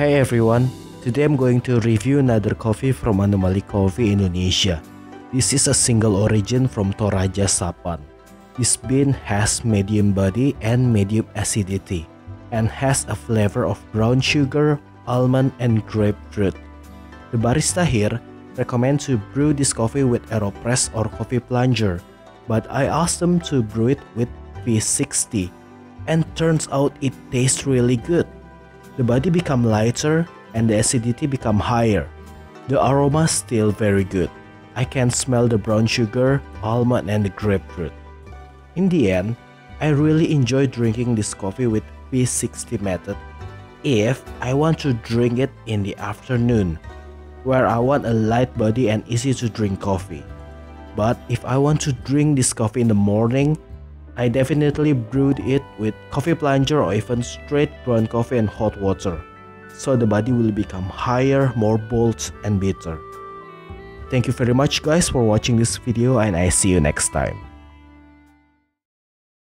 Hey everyone, today I'm going to review another coffee from Anomaly Coffee Indonesia. This is a single origin from Toraja Sapan. This bean has medium body and medium acidity and has a flavor of brown sugar, almond and grapefruit. The barista here recommends to brew this coffee with AeroPress or coffee plunger, but I asked them to brew it with V60 and turns out it tastes really good. The body become lighter and the acidity become higher. The aroma still very good. I can smell the brown sugar, almond and the grapefruit. In the end, I really enjoy drinking this coffee with V60 method if I want to drink it in the afternoon, where I want a light body and easy to drink coffee. But if I want to drink this coffee in the morning, I definitely brewed it with coffee plunger or even straight ground coffee and hot water, so the body will become higher, more bold and bitter. Thank you very much guys for watching this video and I see you next time.